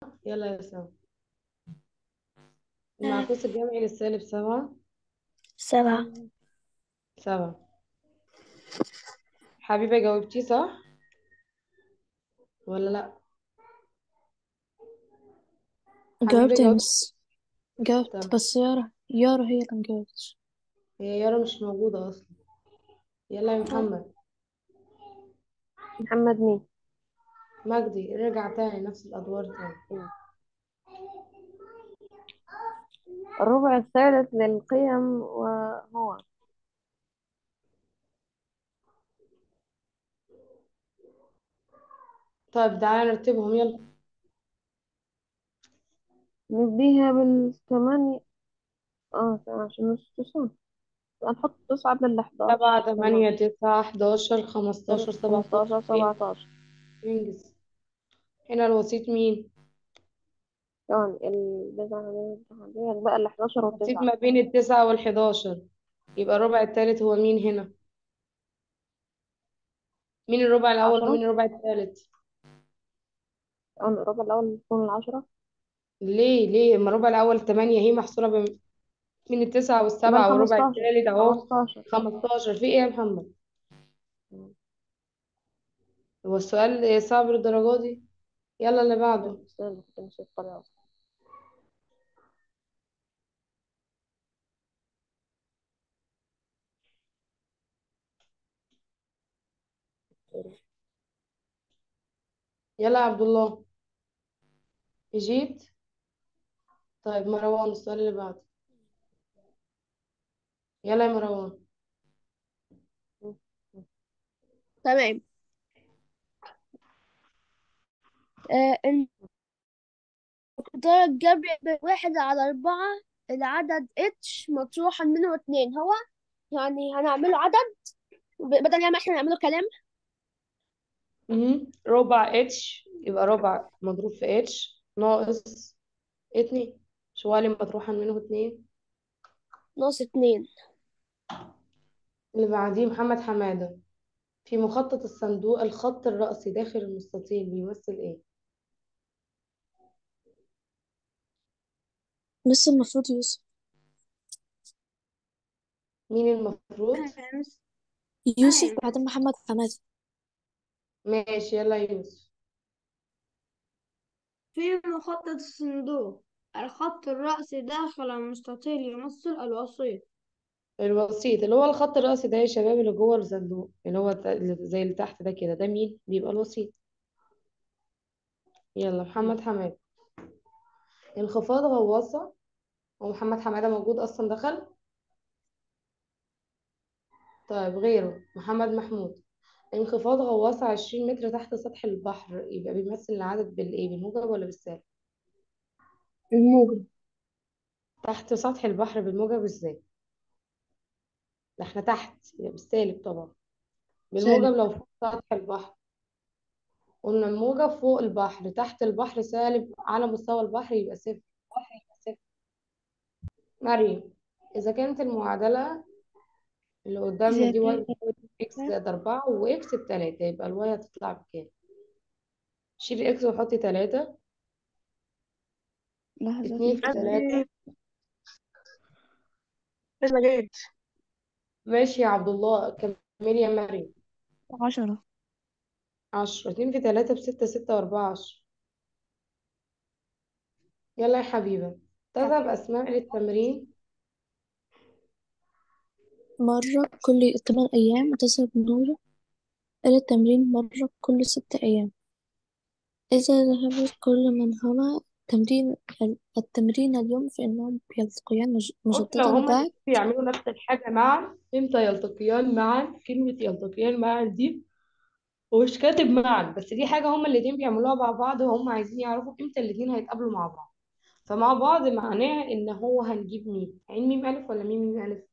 يلا يا سما. آه، المعكوس الجمعي للسالب 7. 7. 7. حبيبة جاوبتي صح ولا لا؟ حبيبة جاوبت يا جاوبتي. مس. جاوبت، طب بس يارا هي اللي مجاوبتش. هي يارا مش موجودة أصلا. يلا يا محمد. محمد مين؟ مجدي رجع تاني نفس الأدوار تاني. مم. الربع الثالث للقيم وهو طيب تعالى نرتبهم يلا. نديها بالثمانية. اه تمام، عشان مش تصل. هنحط 9 قبل 7 11. تمام. 8 9 11 15 17. 15 ايه 17. انجز. هنا الوسيط مين؟ كمان البداية بقى ال 11 الوسيط والتسعة. ما بين التسعة والحداشر. يبقى الربع التالت هو مين هنا؟ مين الربع الأول 10. ومين الربع التالت؟ كمان الربع الأول يكون 10. ليه اما الربع الأول 8 هي محصورة من التسعة يبقى ال والسبعة، والربع 15. التالت اهو. 15. 15 في ايه يا محمد؟ مم. هو السؤال صعب للدرجة دي؟ يلا اللي لا بعده. بس أنا كنت نسيت الطريقة أصلا. يلا يا عبد الله. جيت. طيب مروان السؤال اللي بعده. يلا يا مروان. مم. تمام. المقدار الجبري ب1/4 العدد اتش مطروحا منه 2 هو، يعني هنعمله عدد بدل يعني ما احنا نعمله كلام. ربع اتش يبقى ربع مضروب في اتش ناقص 2. شو اللي مطروحا منه 2. -2. اللي بعديه محمد حمادة. في مخطط الصندوق الخط الرأسي داخل المستطيل بيمثل ايه؟ بس المفروض يوسف. مين المفروض؟ يوسف بعدين محمد حمادي. ماشي يلا يا يوسف. في مخطط الصندوق الخط الرأسي داخل المستطيل يمثل الوسيط. الوسيط اللي هو الخط الرأسي ده يا شباب، اللي جوه الصندوق اللي هو اللي زي اللي تحت ده كده، ده مين بيبقى الوسيط. يلا محمد حماد. انخفاض غواصة. ومحمد حمادة موجود أصلا دخل. طيب غيره محمد محمود. انخفاض غواصة 20 متر تحت سطح البحر يبقى بيمثل العدد بالإيه، بالموجب ولا بالسالب؟ الموجب. تحت سطح البحر بالموجب ازاي؟ ده احنا تحت يبقى بالسالب طبعا. سالب. بالموجب لو فوق سطح البحر. قلنا الموجب فوق البحر، تحت البحر سالب، على مستوى البحر يبقى صفر. مريم. إذا كانت المعادلة اللي قدامنا إذا دي واي كان بتساوي اكس زائد 4 واكس ب3، يبقى الواي هتطلع بكام؟ شيلي اكس وحطي 3. لحظة 2 في في كتاب. 3. لسه جيت. ماشي يا عبد الله كملي يا مريم. 10. 10. 2 في 3 ب6، 6 و4 10. يلا يا حبيبة. تذهب أسماء للتمرين. مرة كل 8 أيام، وتذهب نورة إلى التمرين مرة كل 6 أيام. إذا ذهبت كل منهما التمرين اليوم، فإنهم يلتقيان قلت لو مجددا هما الاتنين بعد. بيعملوا نفس الحاجة معا امتى يلتقيان معا؟ كلمة يلتقيان معا دي ومش كاتب معا، بس دي حاجة هما الاتنين بيعملوها مع بعض، وهم عايزين يعرفوا امتى الاتنين هيتقابلوا مع بعض. فمع بعض معناها ان هو هنجيب مين؟ عين ميم ألف ولا ميم ميم ألف؟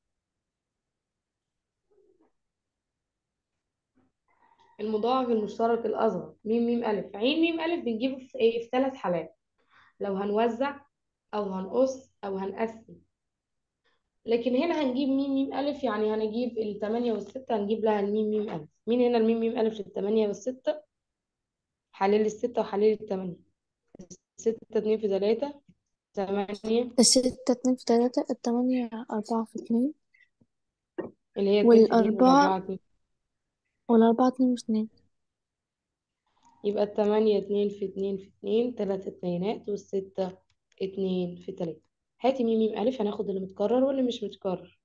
المضاعف المشترك الأصغر ميم ميم ألف. عين ميم ألف بنجيبه في ايه؟ في 3 حالات. لو هنوزع أو هنقص أو هنقسم. لكن هنا هنجيب ميم ميم ألف، يعني هنجيب ال8 وال6 هنجيب لها الميم ميم ألف. مين هنا الميم ميم ألف لل8 وال6؟ حلل ال6 وحلل ال8. 6 2 في 3 8. 6 2 في 3، 8 4 في 2، اللي هي 2 في 2 والأربعة والأربعة 2. والأربعة 2 و2. يبقى 8 2 في 2 في 2 3 اتنينات، والستة 2 في 3. هاتي ميم ميم ألف، هناخد اللي متكرر واللي مش متكرر.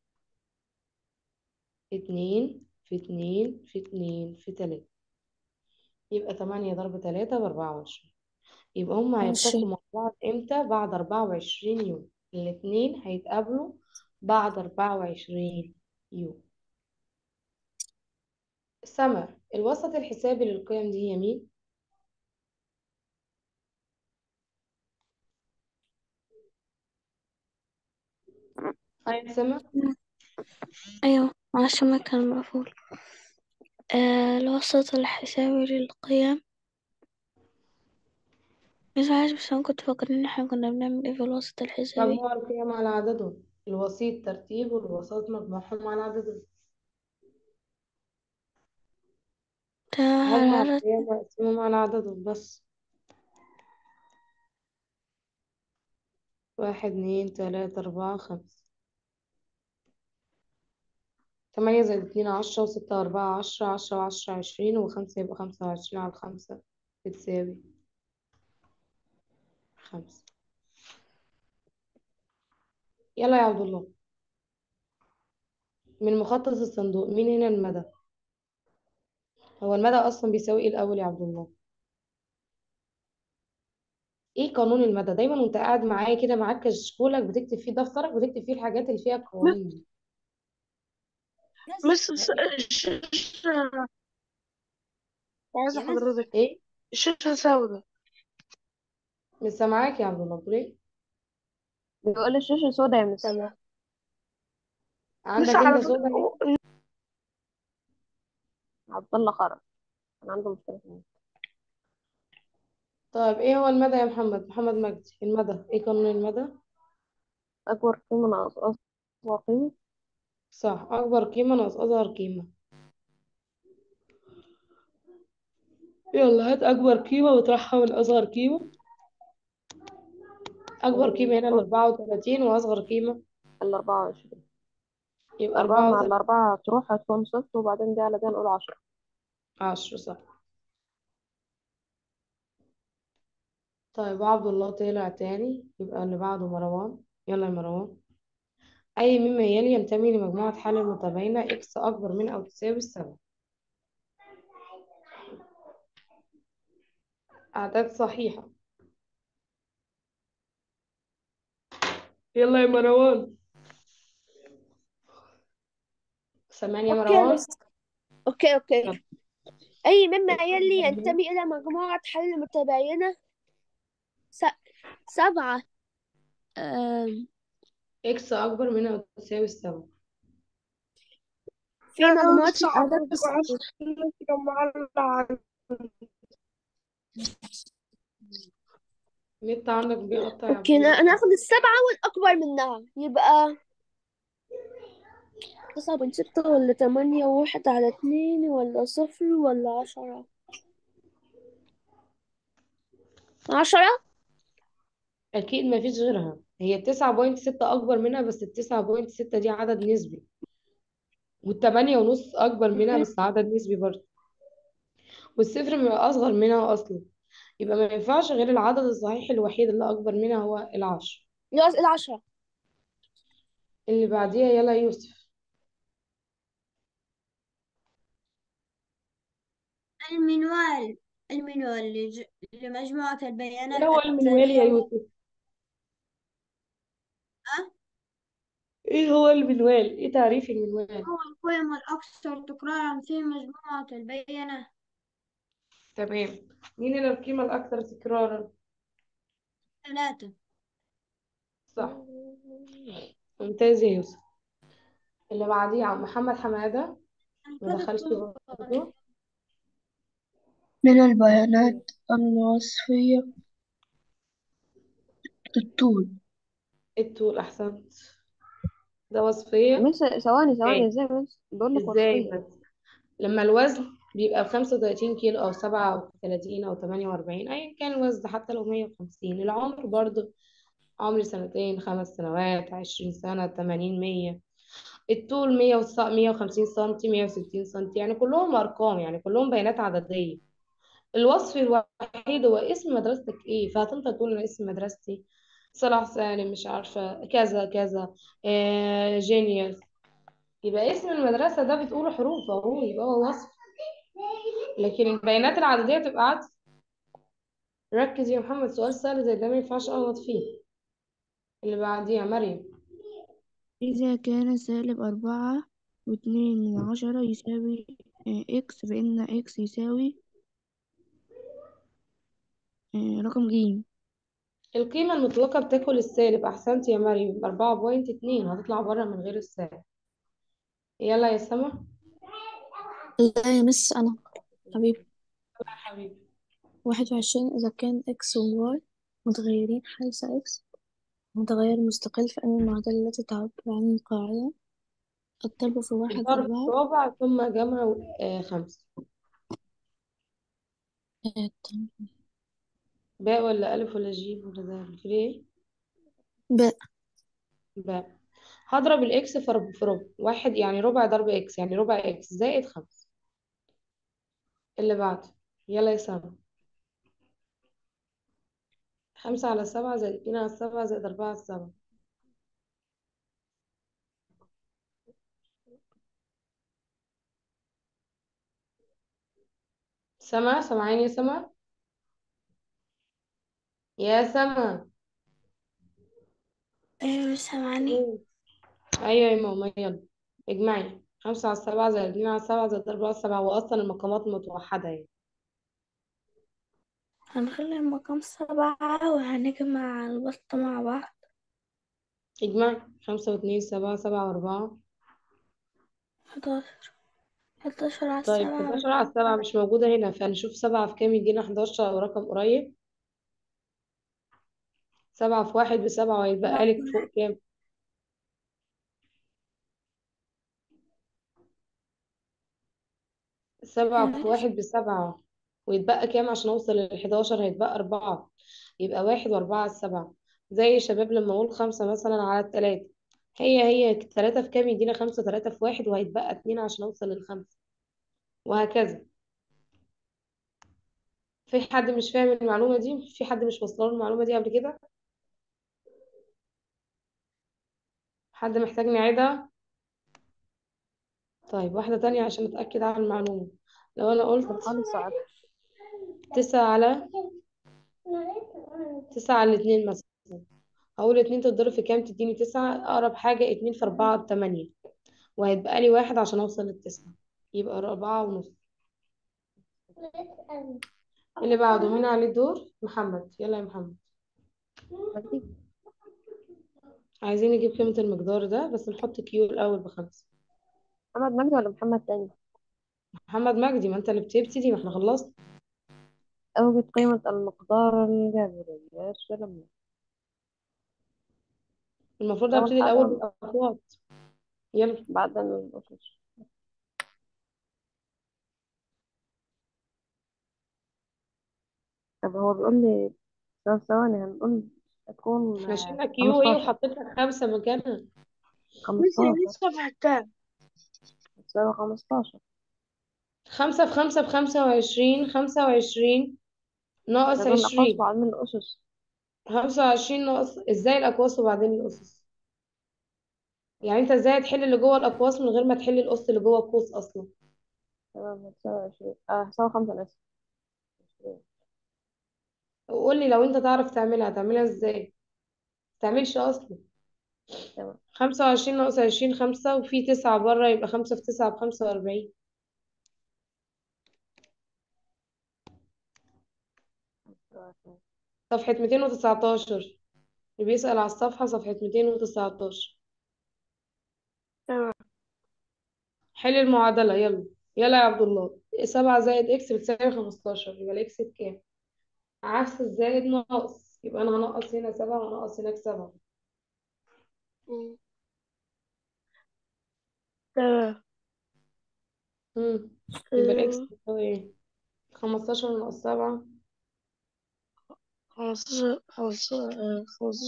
2 في 2 في 2 في 3. يبقى 8 ضرب 3 ب24. يبقى هم هيلتقوا 20. مع بعض امتى؟ بعد 24 يوم. الاتنين هيتقابلوا بعد 24 يوم. سمر، الوسط الحسابي للقيم دي هي مين؟ سمر. أيوة، معلش ما كان مقفول. الوسط الحسابي للقيم. مش عارف، بس أنا كنت فاكرة إن احنا كنا بنعمل ايه في الوسط الحسابي. مجموع القيم على عددهم. الوسيط ترتيب والوسط مجموعهم على عددهم. ده على هجمع عدد. القيم وأقسمهم على عددهم بس. 1 2 3 4 5. 8 زائد 2 10، و6 و4 10، 10 و10 20، و5 يبقى 25 على 5 بتساوي 5. يلا يا عبد الله، من مخطط الصندوق مين هنا المدى؟ هو المدى أصلا بيساوي ايه الأول يا عبد الله؟ ايه قانون المدى؟ دايما وانت قاعد معايا كده، معاك كشكولك بتكتب فيه، دفترك بتكتب فيه الحاجات اللي فيها قوانين دي. بس الشاشة، عايزة يا مس حضرتك، ايه؟ الشاشة سوداء. مش سامعاك يا عبد الله، بتقول ايه؟ بيقول الشاشة سوداء يا مس. تمام. عندك بس على انت فكرة صودا يعني؟ عبد الله خرج، كان عنده مشكلة في النت. طيب ايه هو المدى يا محمد؟ محمد مجدي، المدى ايه قانون المدى؟ أكبر قيمة ناقص أصغر قيمة. صح، اكبر قيمة ناقص اصغر قيمة. يلا هات اكبر قيمة وتطرحها من اصغر قيمة. اكبر قيمة هنا ال نقول 34، واصغر قيمة ال24. يبقى 4 مع 34. ال4 هتروح، هتكون صفر، وبعدين دي على دي نقول 10. 10 صح. طيب عبد الله طلع تاني، يبقى اللي بعده مروان. يلا يا مروان. اي مما يلي ينتمي لمجموعة حل المتباينة اكس اكبر من او تساوي 7. اعداد صحيحة. يلا يا مروان. سامعني يا اوكي يا مروان؟ مس. اوكي يلا. اوكي. اي مما اكس يلي اكبر من ينتمي الى مجموعة حل متباينة. س... 7. أم... اكس اكبر من او تساوي 7. في مجموعة صعب الأعداد تبقى الصحيحة. معلقة. النت عندك بيقطع يا عبد اوكي، الله. ناخد السبعة والأكبر منها، يبقى 9.6 ولا 8 1/2 ولا 0 ولا 10. 10. اكيد ما فيش غيرها، هي 9.6 اكبر منها، بس ال9.6 دي عدد نسبي، وال8.5 اكبر منها اوكي. بس عدد نسبي برضه، والصفر بيبقى اصغر منها اصلا. يبقى ما ينفعش غير العدد الصحيح الوحيد اللي اكبر منها هو ال10. يوز ال10. اللي بعديها يلا يوسف. المنوال المنوال لمجموعة ايه البيانات هو المنوال التالية يا هو يوسف؟ ايه هو المنوال؟ ايه تعريف المنوال؟ القيم الأكثر تكرارا في مجموعة البيانات. تمام. مين هنا القيمة الاكثر تكرارا؟ 3. صح. ممتاز يا يوسف. اللي بعديه عم محمد حمادة. ما كده دخلش الطول. برضه. من البيانات الوصفية الطول. الطول، احسنت. ده وصفية. مس ثواني ازاي؟ ازاي، مس بقول لك ازاي وصفية. بس؟ لما الوزن بيبقى ب35 كيلو أو 37 أو 48، أيا كان الوزن، حتى لو 150. العمر برضه عمر سنتين، 5 سنوات، 20 سنة، 80، 100. الطول 150 سنتي، 160 سنتي، يعني كلهم أرقام، يعني كلهم بيانات عددية. الوصف الوحيد هو اسم مدرستك ايه، فهتنطق تقول أنا اسم مدرستي صلاح سالم، مش عارفة كذا كذا، جينيوس. يبقى اسم المدرسة ده بتقوله حروف اهو، يبقى هو وصف. لكن البيانات العددية تبقى عدد. ركز يا محمد، سؤال سهل زي ده ما ينفعش اغلط فيه. اللي بعديها مريم. إذا كان -4.2 يساوي إكس، فإن إكس يساوي رقم ج. القيمة المطلقة بتاكل السالب، أحسنت يا مريم، 4.2 هتطلع بره من غير السالب. يلا يا سما. لا يا مس، أنا حبيبي. يا حبيبي. 21. إذا كان إكس وواي متغيرين، حيث إكس متغير مستقل، فإن المعادلة التي تعبر عن القاعدة الضرب في واحد الضرب في 4. ربع ثم جمع 5. تمام. باء ولا ألف ولا جيم ولا دال في ليه؟ باء. باء. هضرب الإكس في ربع واحد، يعني ربع ضرب إكس يعني ربع إكس زائد 5. اللي بعده. يلا يا سما. 5 على 7 زائد 2 على 7 زائد 4 على 7. سما، سامعين يا سما؟ يا سما. ايوه مش سامعني. مم. أيوة يا ماما، يلا. اجمعي 5 على 7 زائد 2 على 7 زائد 4 على 7، وأصلا المقامات متوحدة يعني. هنخلي المقام 7 وهنجمع البسط مع بعض. اجمعي 5 و2 7، 7 و4. 11. 11 على طيب السبعة 11 على 7 مش موجودة هنا، فنشوف 7 في كام يدينا 11 أو رقم قريب. 7 في 1 ب7، وهيتبقى لك فوق كام؟ 7 في معلش. 1 ب7، ويتبقى كام عشان أوصل لل11؟ هيتبقى 4. يبقى 1 و4 على 7. زي شباب لما أقول 5 مثلا على 3، هي 3 في كام يدينا 5، 3 في 1 وهيتبقى 2 عشان أوصل لل5، وهكذا. في حد مش فاهم المعلومة دي؟ في حد مش وصل له المعلومة دي قبل كده؟ حد محتاج نعيدها؟ طيب واحدة تانية عشان أتأكد على المعلومة. لو أنا قلت بنحاول نصعبها. 9 على 2 مثلا، هقول 2 تتضرب في كام تديني 9؟ أقرب حاجة 2 في 4 ب8، وهيتبقى لي 1 عشان أوصل لل9، يبقى 4.5. اللي بعده مين عليه الدور؟ محمد، يلا يا محمد. مجدي. عايزين نجيب قيمة المقدار ده، بس نحط كيو الأول ب5. محمد مجدي ولا محمد تاني؟ محمد مجدي، ما أنت اللي بتبتدي، ما احنا خلصنا. أوجد قيمة المقدار الجبري للسلم. المفروض أول أبتدي الأول حاجة بالأخوات. يلا. بعد الأسس. طب هو بيقول لي ثواني، هنقول تكون احنا شلنا كيو ايه 15. وحطيت لك 5 مكانها. بس 15 لسه فاكرة. تساوي 15. 5 في 5 ب25، 25 ناقص لازم الأقواس 20. وبعدين الأسس. 25 ناقص ازاي الأقواس وبعدين الأسس؟ يعني انت ازاي هتحل اللي جوه الأقواس من غير ما تحل الأس اللي جوه القوس أصلا؟ تمام، هتساوي 20. هتساوي 5 أنا آسف. 20. وقول لي لو انت تعرف تعملها هتعملها ازاي؟ متعملش أصلا. تمام. 25 ناقص 20 5، وفي 9 بره، يبقى 5 في 9 ب45. صفحة 219، اللي بيسأل على الصفحة صفحة 219. تمام. حل المعادلة يلا. يلا يا عبد الله. 7 زائد اكس بتساوي 15، يبقى الاكس بكام؟ عكس الزائد ناقص، يبقى انا هنقص هنا 7 وهنقص هناك 7. مم. تمام. يبقى الإكس آه، بتساوي إيه؟ 15 ناقص 7. 15 15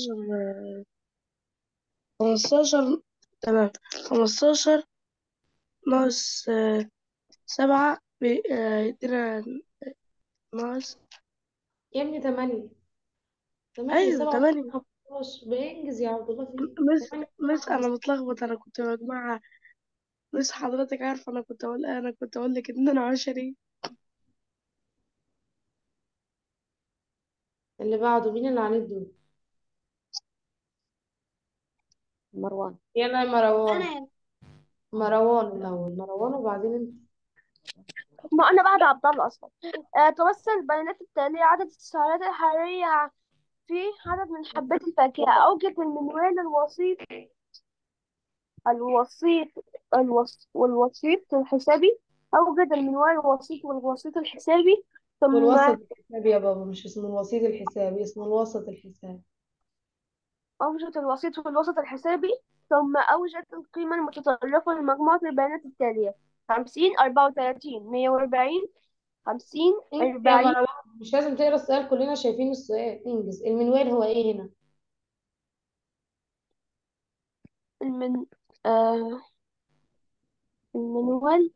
15 تمام. 15 ناقص 7 يدينا ناقص. يا ابني 8. 8 أيوة 7 8. 15. بينجز يا عبد الله، فيه مس 8 مس 7 أنا 15. متلخبط، أنا كنت مجموعة. مس حضرتك عارفة أنا كنت أقول لك 22. اللي بعده مين اللي عليه الدور؟ مروان. يلا يا مروان. أنا مروان الأول، مروان وبعدين انت. ما أنا بعد عبد الله أصلا. تمثل البيانات التالية عدد السعرات الحرارية في عدد من حبات الفاكهة. أوجد المنوال الوسيط والوسيط الحسابي. أوجد المنوال الوسيط والوسيط الحسابي. ثم والوسط الحسابي يا بابا، مش اسمه الوسيط الحسابي، اسمه الوسط الحسابي. أوجد الوسيط والوسط الحسابي. ثم أوجد القيمة المتطرفة لمجموعة البيانات التالية: 50 34 140 50 انجز يا 40. مروان، مش لازم تقرا السؤال، كلنا شايفين السؤال. انجز. المنوال هو ايه هنا؟ المن آه المنوال.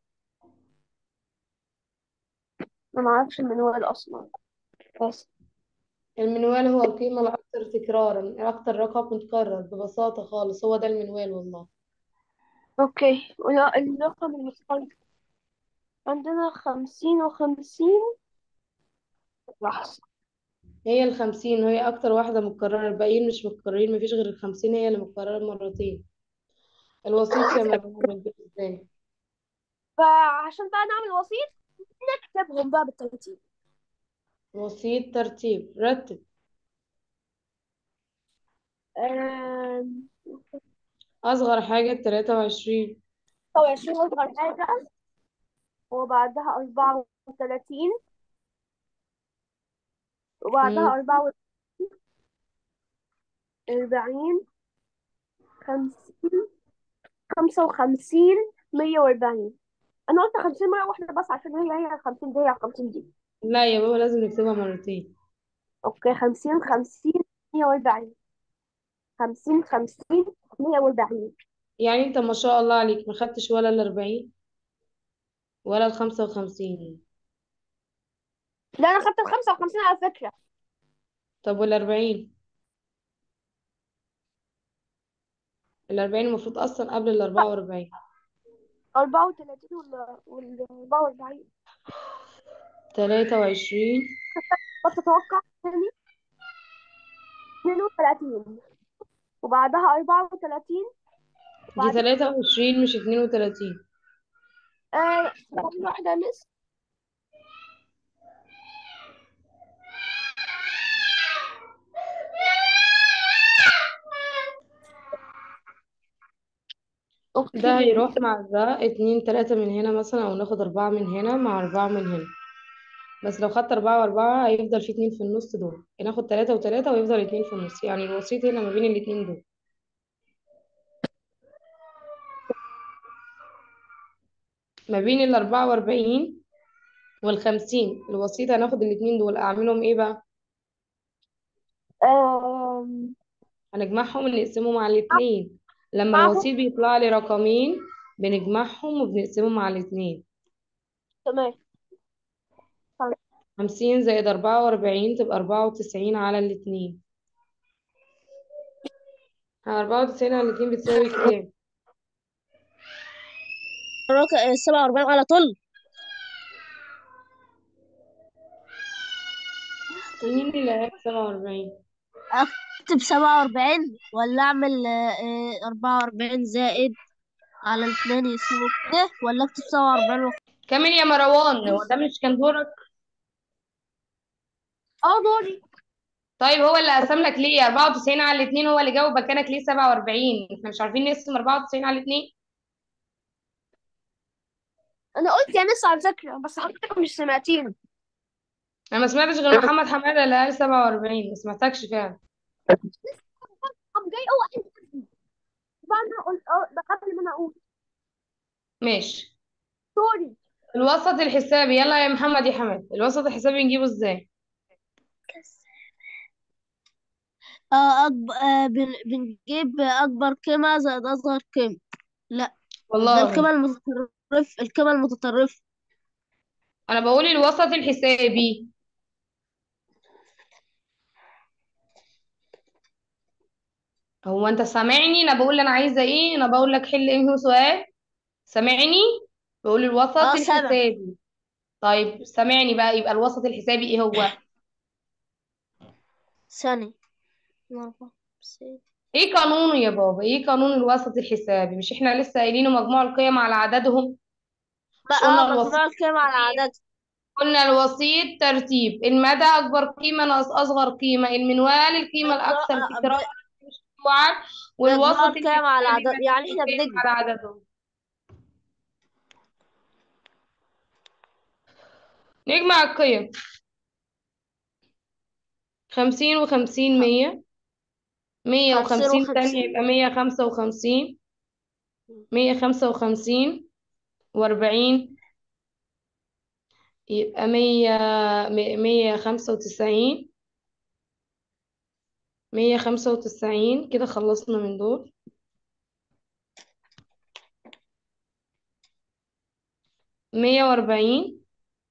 أنا معرفش المنوال أصلا بس. المنوال هو القيمة الأكثر تكرارا، أكثر رقم متكرر، ببساطة خالص هو ده المنوال والله. أوكي، ولا الرقم المختلف عندنا 50 و50. لحظة. هي ال50 هي أكتر واحدة متكررة، الباقيين مش متكررين، مفيش غير ال50 هي اللي متكررة مرتين. الوسيط يا مروان بنجيبه ازاي؟ فعشان بقى نعمل وسيط نكتبهم بقى بالترتيب. وسيط ترتيب، رتب. آم، أصغر حاجة 23. 26 أصغر حاجة، وبعدها 34، وبعدها مم. 40 50 55 140. أنا قلت 50 مرة واحدة بس عشان هي 50 دي، هي 50 دي. لا يا بابا، لازم نكتبها مرتين. أوكي، 50 140. 50 140. يعني انت ما شاء الله عليك ما خدتش ولا ال40 ولا ال55. لا، أنا خدت ال55 على فكرة. طب وال40؟ ال40 المفروض أصلا قبل ال44. 34 ولا 44. 23. بس أتوقع تاني 32، وبعدها 34. دي بعدين 23 مش 32. واحدة مس. ده اوكي. هيروح مع ده 2 3 من هنا مثلا، أو ناخد 4 من هنا مع 4 من هنا. بس لو خدت 4 و4 هيفضل في 2 في النص، دول ناخد 3 و3 ويفضل 2 في النص، يعني الوسيط هنا ما بين الاتنين دول. ما بين ال44 وال50 الوسيط هناخد الاتنين دول، أعملهم إيه بقى؟ آم، هنجمعهم ونقسمهم على الاتنين. لما معهم. الوسيط بيطلع لي رقمين بنجمعهم وبنقسمهم على الاتنين. تمام. 50 زائد 44 تبقى 94 على الاتنين. 94 على الاتنين بتساوي كام؟ 47 على طول. مين اللي قال 47؟ اكتب 47 ولا اعمل 44 زائد على الاثنين يساوي كده، ولا اكتب 47 كمان يا مروان، هو ده مش كان دورك؟ اه، دوري. طيب هو اللي قسم لك ليه 94 على الاتنين، هو اللي جاوب مكانك ليه 47؟ احنا مش عارفين نقسم 94 على الاتنين؟ انا قلت يا مس على فكرة، بس حضرتك مش سمعتيني. انا ما سمعتش غير محمد حماده اللي قال 47، ما سمعتكش فعلا. قام جاي هو قال لي. بعد ما قلت ده قبل ما انا اقول. ماشي. دوري. الوسط الحسابي، يلا يا محمد يا حماد، الوسط الحسابي نجيبه ازاي؟ بنجيب أكبر قيمة زائد أصغر قيمة. لا، ده والله القيمة المتطرفة. انا بقول الوسط الحسابي. هو انت سامعني؟ انا بقول انا عايزه ايه، انا بقول لك حل انهي سؤال. سامعني؟ بقول الوسط اه، سبع. الحسابي. طيب سامعني بقى، يبقى الوسط الحسابي ايه هو؟ ثانية. أربعة، ستة. ايه قانونه يا بابا؟ ايه قانون الوسط الحسابي؟ مش احنا لسه قايلينه مجموع القيم على عددهم؟ مش قلنا الوسيط مجموع القيمة على ترتيب؟ عدد. قلنا الوسيط ترتيب المدى، اكبر قيمه ناقص اصغر قيمه، المنوال القيمه الاكثر تكرارا مش مجموعا، مجموع والوسط القيم على الحسابي عدد، يعني مجموع احنا القيم بنجمع. على عددهم. نجمع القيم. 50 و50 100. 150 تانية 50 و50. يبقى 155. 155 و40 يبقى 195. 195 كده خلصنا من دول. 140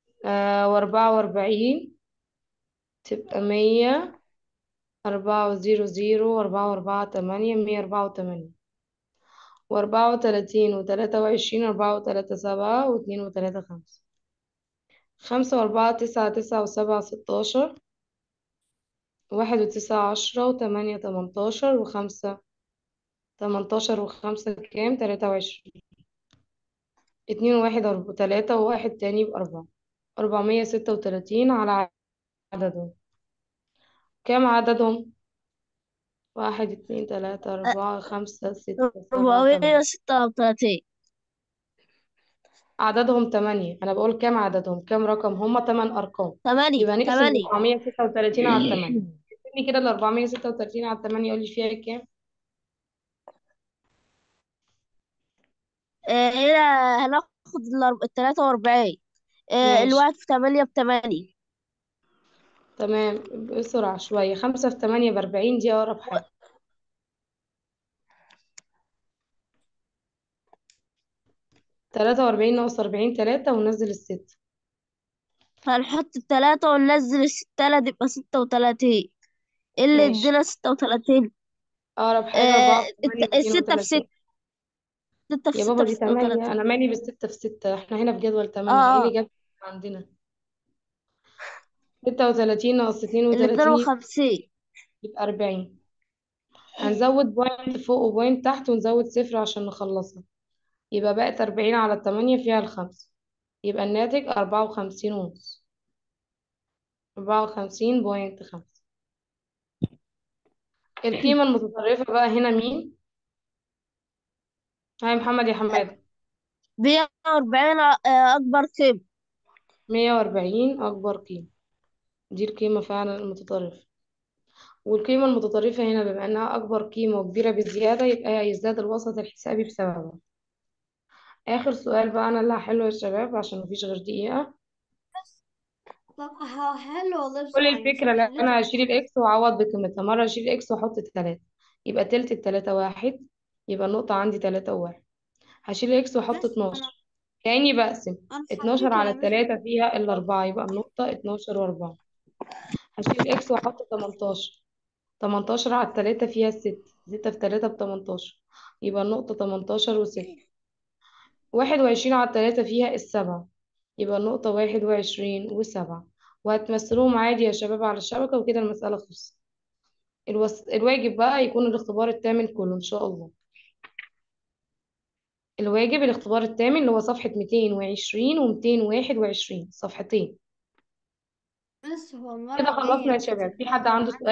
و44 تبقى 100. 4 و0 0 و4 و4 8. 184 و34 و23. 4 و3 7 و2 و3 5. 5 و4 9. 9 و7 16. 1 و9 10 و8 18 و5 18 و5 كام؟ 23. 2 و1 3 وواحد تاني ب4. 436 على عددهم. كام عددهم؟ 1 2 3 4 5 6 7 8. 436. عددهم 8. أنا بقول كام عددهم، كام رقم؟ هما 8 أرقام. تمانية يبقى نقسم تمانية 436 على 8. اكتبني كده ال 436 على 8، يقول لي فيها كام؟ هنا هناخد 43. ماشي الواحد في 8 ب8. تمام. بسرعة شوية. 5 في 8 ب40، دي أقرب حاجة. 43 ناقص 40 3، وننزل الستة. هنحط التلاتة وننزل الستة، دي يبقى 36. ايه اللي ماشي، يدينا 36؟ أقرب حاجة 4 في 8 الستة في ب32. 6. ستة في يا ستة بابا ب دي 8، 36. أنا مالي بالستة في 6؟ احنا هنا في جدول اه 8، ايه اللي اه جاب عندنا؟ 36 ناقص ال 32 52. يبقى 40. هنزود بوينت فوق وبوينت تحت، ونزود صفر عشان نخلصها. يبقى بقت 40 على 8 فيها ال5. يبقى الناتج 54 ونص. 54.5. القيمة المتطرفة بقى هنا مين؟ هاي محمد يا حماد. 140 أكبر قيمة. 140 أكبر قيمة. دي القيمة فعلا المتطرفة. والقيمة المتطرفة هنا بما إنها أكبر قيمة وكبيرة بزيادة، يبقى هيزداد الوسط الحسابي بسببها. آخر سؤال بقى أنا اللي هحله يا شباب عشان مفيش غير دقيقة. طب حلو والله، كل بسرعة يعني الفكرة عشان لا، حليت. أنا هشيل الإكس وأعوض بقيمتها. مرة أشيل الإكس وأحط التلاتة، يبقى تلت التلاتة 1. يبقى النقطة عندي 3 و1. هشيل الإكس وأحط بس أنا 12. كأني بقسم. أنا 12 حليته على يا مس. التلاتة فيها ال4، يبقى النقطة 12 و4. هشيل إكس وأحط 18. 18 على التلاتة فيها 6. 6 في 3 ب18، يبقى النقطة 18 و6. 21 على التلاتة فيها ال7، يبقى النقطة 21 و7. وهتمثلوهم عادي يا شباب على الشبكة، وكده المسألة خلصت. الواجب بقى يكون الاختبار الثامن كله إن شاء الله. الواجب الاختبار الثامن اللي هو صفحة 220 و221، صفحتين. بس هو المرة كده خلصنا الجاية يا كتب شباب. في حد عنده سؤال؟